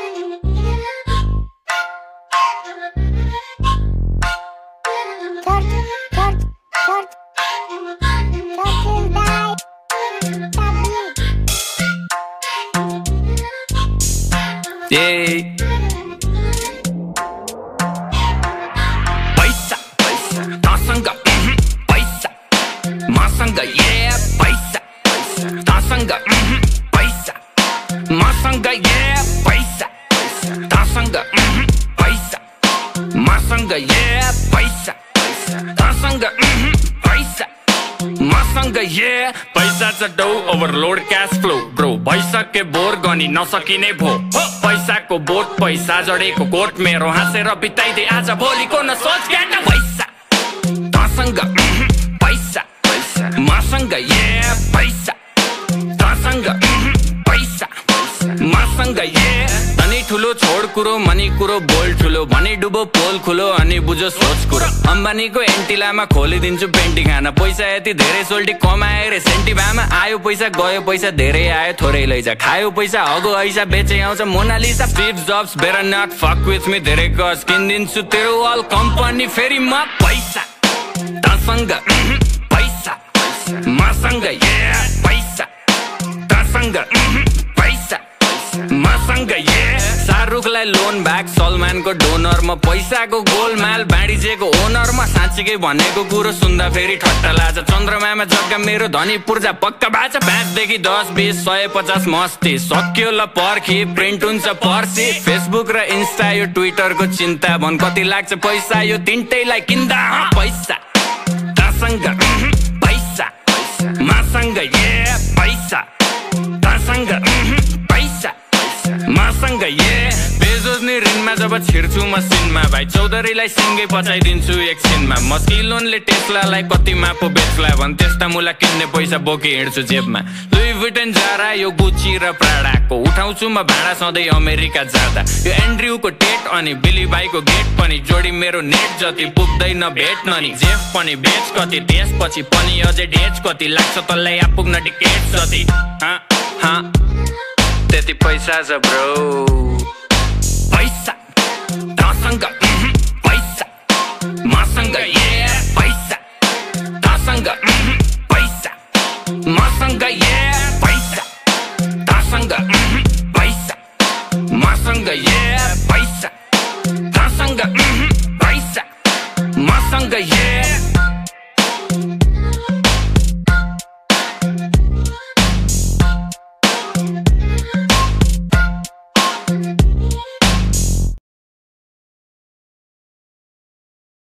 Paisa, tasanga, paisa, masanga, yeah, paisa, tasanga, paisa, masanga, yeah, paisa, tasanga, paisa, masanga, yeah, paisa, tasanga, paisa, masanga, yeah, paisa cha dou overload cash flow, bro, paisa ke bor gani nasakine bho. पैसाको बोट पैसा जडेको coat मेरो हाँसेर बिताइदे आज भोलिको न सोच केटा पैसा तसँग पैसा मसँग ये पैसा तसँग पैसा मसँग ये अनि ठुलो छोड कुरो मनी कुरो बोल ठुलो भनी डुबो पोल खुलो अनि बुझो सोच कुरो अम्बानीको एन्टिलामा खोलिदिन्छु पेन्टी खान पैसा यति धेरै सोल्टी कमाए रे सेन्टी भामा आयो पैसा गयो पैसा धेरै आयो थोरै लैजा खायो पैसा हगो ऐसा बेचे आउँछ Mona Lisa Steve Jobs better not fuck with me धेरै गज किन्दिन्छु तेरो अल कम्पनी फेरि म पैसा तसँग पैसा मसँग ये पैसा तसँग पैसा मसँग ये शाहरुखलाई लोन ब्याक सलमानको डोनर म पैसाको गोलमाल बाँडिजेको ओनर म साँच्चीकै भनेको कुरो सुन्दा फेरि ठट्टा लाग्छ चन्द्रमामा जग्गा मेरो धनी पूर्जा पक्का बाछ 5 देखि 10 20 150 मस्ती सक्यो ल पर्खी प्रिन्ट हुन्छ पर्सी फेसबुक र इन्स्टा यो ट्विटरको चिन्ता भन कति लाग्छ पैसा यो तिनटैलाई किन्दा पैसा तसँग पैसा मसँग ये पैसा तसँग पैसा मसँग ये बेजोज नि ऋणमा जब छिर्छु मसिनमा भाइ चौधरीलाई सिङ्गै पचाइदिन्छु एकछिनमा मस्किलोनले टेस्लालाई कतिमा पो बेच्ला भन् त्यस्ता मुला किन्ने पैसा बोकी हिँड्छु जेबमा लुई भुइटन जारा यो गुची र प्राडाको उठाउँछु म भाडा सधैँ अमेरिका जाँदा यो एन्ड्रयुको टेट अनि बिली भाइको गेट पनि जोडी मेरो नेट जति पुग्दैन भेट्न नि जेफ पनि बेच कति त्यसपछि पनि अझै डेच कति लाग्छ तँलाई आपुग्न टिकेट जति त्यति पैसा छ ब्रो पैसा तसँग